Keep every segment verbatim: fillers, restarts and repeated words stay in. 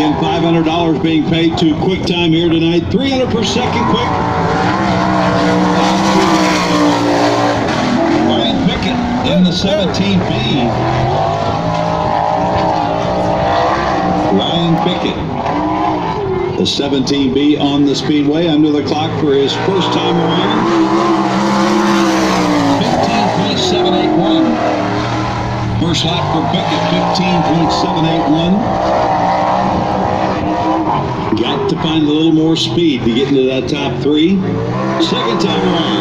And five hundred dollars being paid to Quick Time here tonight. three hundred per second quick. Ryan Bickett in the seventeen B. Ryan Bickett, the seventeen B on the Speedway, under the clock for his first time around. fifteen point seven eight one. First lap for Bickett, fifteen point seven eight one. Got to find a little more speed to get into that top three. Second time around.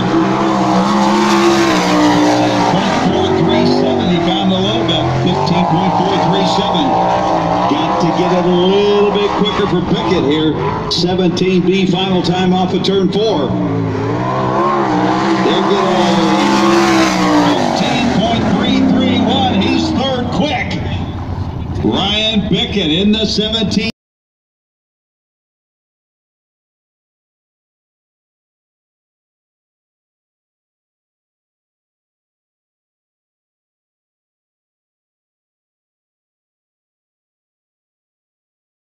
fifteen point four three seven, he found a little bit. fifteen point four three seven. Got to get it a little bit quicker for Bickett here. seventeen B, final time off of turn four. There goes. fifteen point three three one, he's third quick. Ryan Bickett in the seventeen.